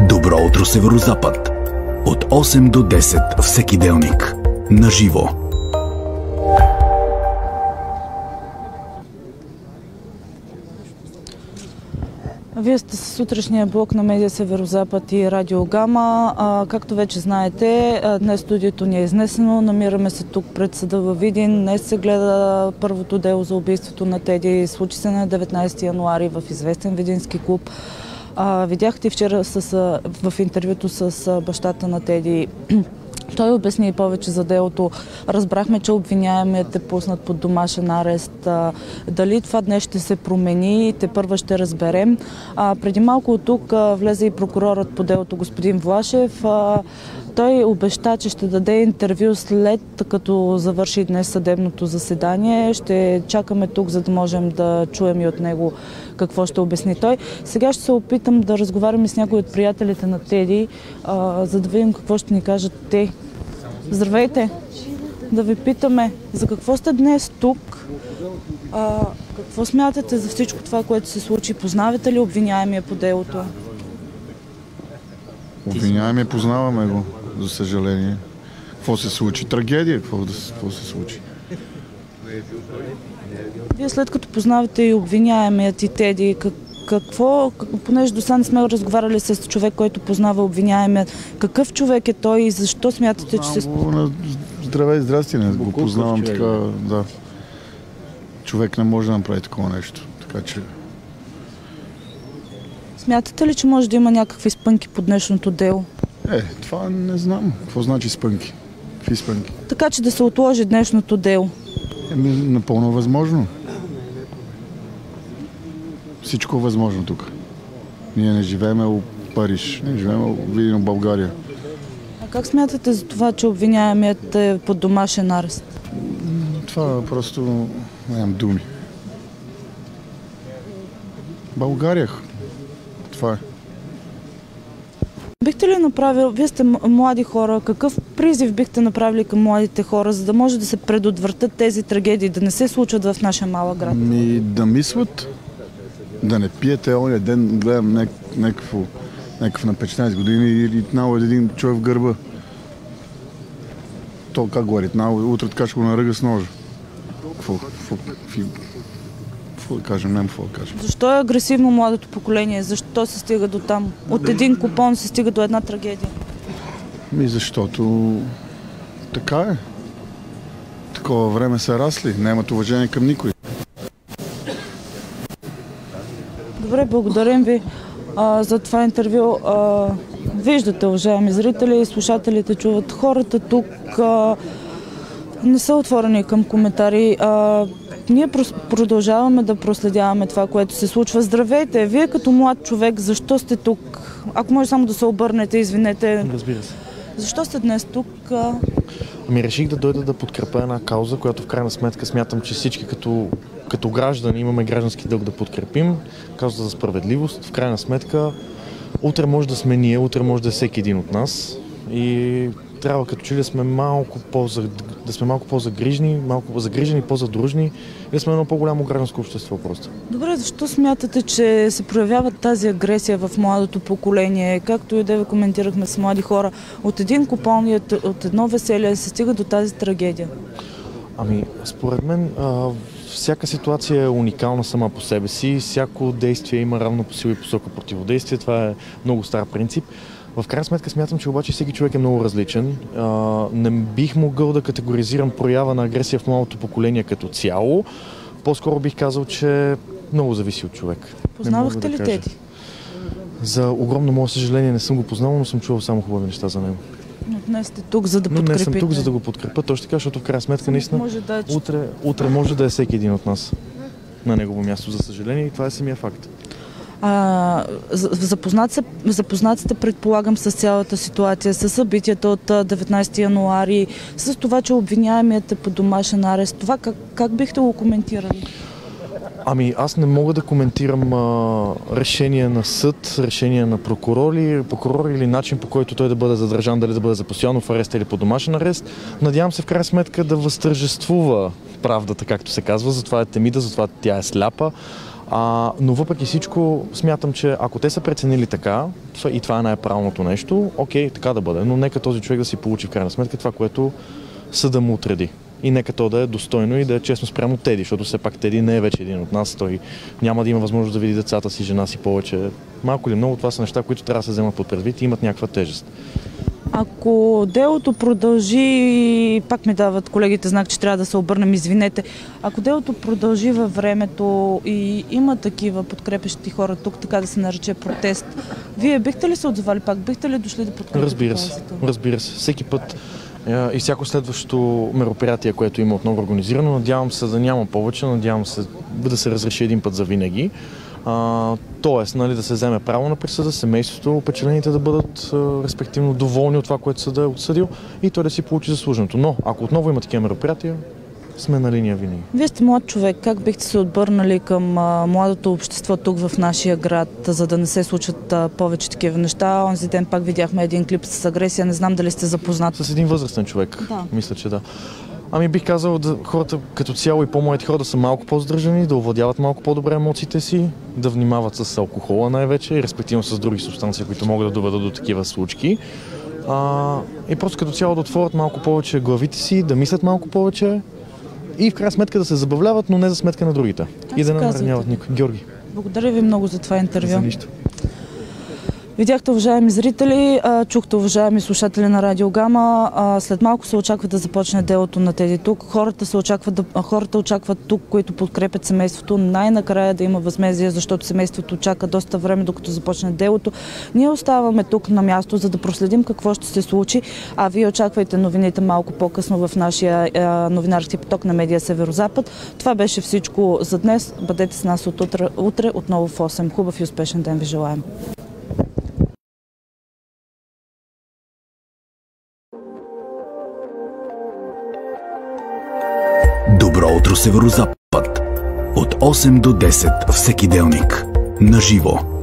Добро утро, Северозапад. От 8 до 10 всеки делник. На живо. Вие сте с сутрешния блок на Медиа Северозапад и Радио Гама. Както вече знаете, днес студиото ни е изнесено. Намираме се тук пред съда във Видин. Днес се гледа първото дело за убийството на Теди. Случи се на 19 януари в известен видински клуб. Видяхте вчера в интервюто с бащата на Теди. Той обясни повече за делото. Разбрахме, че обвиняемият е пуснат под домашен арест. Дали това днес ще се промени, тепърва ще разберем. Преди малко от тук влезе и прокурорът по делото господин Влашев. Той обеща, че ще даде интервю след като завърши днес съдебното заседание. Ще чакаме тук, за да можем да чуем и от него какво ще обясни той. Сега ще се опитам да разговаряме с някои от приятелите на Теди, за да видим какво ще ни кажат те. Здравейте! Да ви питаме, за какво сте днес тук? Какво смятате за всичко това, което се случи? Познавате ли обвиняемия по делото? Обвиняемия, познаваме го, за съжаление. Какво се случи? Трагедия, какво се случи? Вие след като познавате и обвиняемият и Теди, понеже до сега не сме разговаряли с човек, който познава обвиняемият, какъв човек е той и защо смятате, че се... Здравей, здрасти, не го познавам така, да. Човек не може да направи такова нещо, така че... Смятате ли, че може да има някакви спънки по днешното дело? Това не знам. Какво значи спънки? Какви спънки? Така че да се отложи днешното дело. Напълно възможно. Всичко е възможно тук. Ние не живеем в Париж, не живеем в Видин, България. А как смятате за това, че обвиняемият е под домашен арест? Това просто нямам думи. България. Това е. Бихте ли направили, вие сте млади хора, какъв призив бихте направили към младите хора, за да може да се предотвратят тези трагедии, да не се случват в нашия малък град? Да мислят, да не пиете оня ден, гледам някакъв на 15 години или един човек в гърба. То как говорит, утре така ще го наръга с ножа. Какво да кажем, няма какво да кажем. Защо е агресивно младото поколение? Защо се стига до там? От един купон се стига до една трагедия? Защото така е. Такова време са расли, нямат уважение към никой. Добре, благодарим ви за това интервю. Виждате, уважаеми зрители и слушателите чуват, хората тук не са отворени към коментари. Ние продължаваме да проследяваме това, което се случва. Здравейте! Вие като млад човек, защо сте тук? Ако може само да се обърнете, извинете. Разбира се. Защо сте днес тук? Реших да дойда да подкрепя една кауза, която в крайна сметка смятам, че всички като граждани имаме граждански дълг да подкрепим. Кауза за справедливост. В крайна сметка утре може да сме ние, утре може да е всеки един от нас. И трябва като че ли да сме малко по-загрижени, по-задружни и да сме едно по-голямо гражданско общество просто. Добре, защо смятате, че се проявява тази агресия в младото поколение? Както и да коментирахме с млади хора, от един купон и от едно веселие се стига до тази трагедия? Според мен всяка ситуация е уникална сама по себе си, всяко действие има равно по сила и посока противодействие, това е много стар принцип. В крайна сметка смятам, че обаче всеки човек е много различен. Не бих могъл да категоризирам проява на агресия в младото поколение като цяло. По-скоро бих казал, че много зависи от човек. Познавахте ли Теди? За огромно мое съжаление не съм го познал, но съм чувал само хубави неща за него. Но днес сте тук, за да подкрепите. Днес съм тук, за да го подкрепя, точно така, защото в крайна сметка наистина утре може да е всеки един от нас на негово място, за съжаление, и това е самия факт. Запознат сте, предполагам, с цялата ситуация, с събитията от 19 януари, с това, че обвиняемият е под домашен арест. Това как бихте го коментирали? Аз не мога да коментирам решение на съд, решение на прокурор или начин, по който той да бъде задържан, дали да бъде за постоянно в арест или под домашен арест. Надявам се в крайна сметка да възтържествува правдата, както се казва, затова е Темида, затова тя е сляпа. Но въпреки всичко смятам, че ако те са преценили така, и това е най-правилното нещо, окей, така да бъде. Но нека този човек да си получи в крайна сметка това, което съда му отреди. И нека то да е достойно и да е честно спрямо Теди, защото все пак Теди не е вече един от нас. Той няма да има възможност да види децата си, жена си повече. Малко или много това са неща, които трябва да се вземат под предвид и имат някаква тежест. Ако делото продължи, пак ми дават колегите знак, че трябва да се обърнем, извинете. Ако делото продължи във времето и има такива подкрепящи хора тук, така да се нарече протест, вие бихте ли се отзовали пак? Бихте ли дошли да подкрепите каузата? Разбира се. Всеки път и всяко следващо мероприятие, което има отново организирано, надявам се да няма повече, надявам се да се разреши един път за винаги. Тоест, да се вземе право на присъда, семейството, опечалените да бъдат респективно доволни от това, което съда е отсъдил и той да си получи заслуженото. Но ако отново има такива мероприятия, сме на линия винаги. Вие сте млад човек. Как бихте се отбърнали към младото общество тук в нашия град, за да не се случат повече такива неща? Онзи ден пак видяхме един клип с агресия. Не знам дали сте запознат. С един възрастен човек. Да. Мисля, че да. Бих казал хората като цяло и по-младите хора да са малко по-здържани, да овладяват малко по-добре емоциите си, да внимават с алкохола най-вече и респективно с други субстанции, които могат да доведат до такива случки. И просто като цяло да отворят малко повече главите си, да мислят малко повече и в крайна сметка да се забавляват, но не за сметка на другите. И да не нараняват никой. Георги. Благодаря ви много за това интервю. За нищо. Видяхте, уважаеми зрители, чухте, уважаеми слушатели на Радио Гама. След малко се очаква да започне делото на Теди тук. Хората очакват тук, които подкрепят семейството, най-накрая да има възмездие, защото семейството чака доста време, докато започне делото. Ние оставаме тук на място, за да проследим какво ще се случи, а вие очаквайте новините малко по-късно в нашия новинарски поток на Медия Северозапад. Това беше всичко за днес. Бъдете с нас от утре отново в 8. Хубав и успешен ден ви желаем. Добро утро, Северозапад. От 8 до 10 всеки делник. На живо.